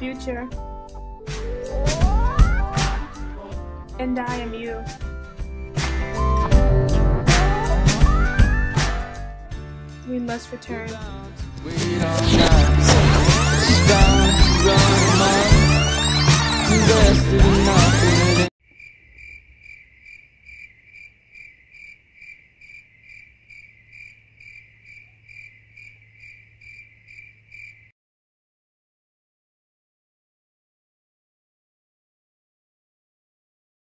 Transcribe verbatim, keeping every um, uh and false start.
future. And I am you. We must return. Wait all night. Stop, run, run. Invested enough in it.